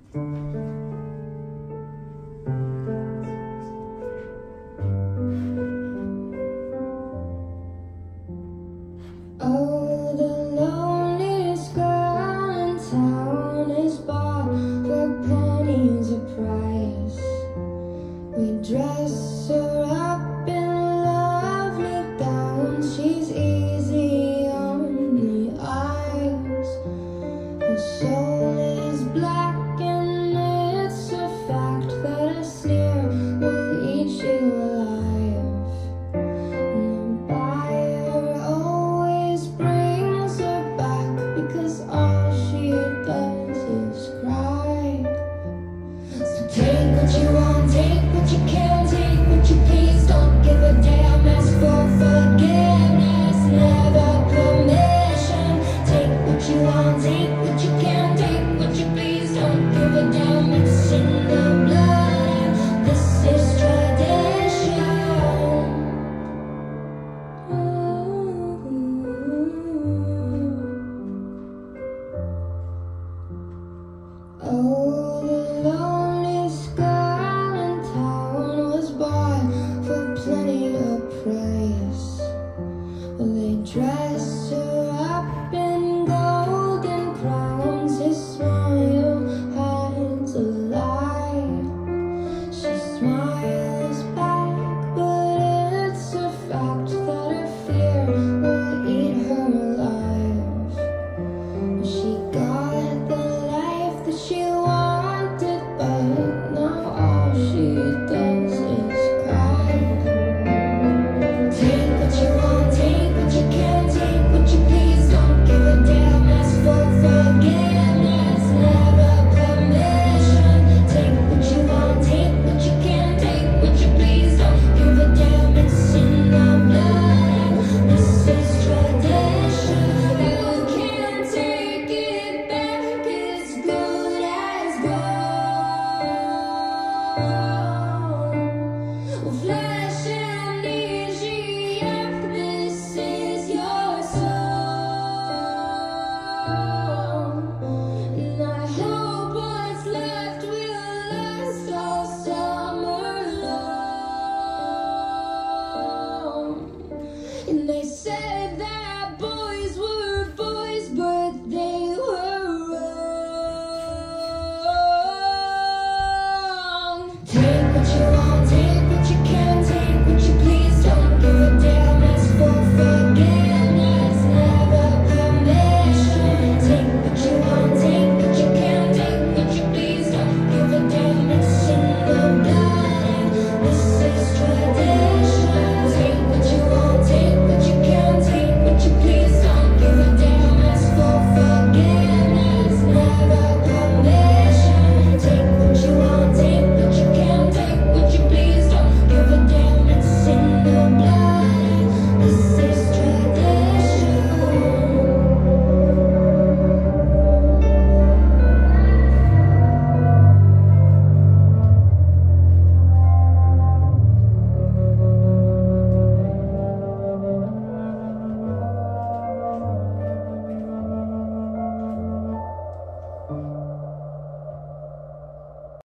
Oh, the loneliest girl in town is bought for pennies a price. We dress her up in lovely gowns. She's easy on the eyes. Her soul is black, and it's a fact that a sneer will eat you alive. And the buyer always brings her back, because all she does is cry. So take what you want, take what you can, take what you please. Don't give a damn, ask for forgiveness, never permission. Take what you want, take what you can, take what you please. Don't give a damn, it's in the blood, and this is tradition. Oh,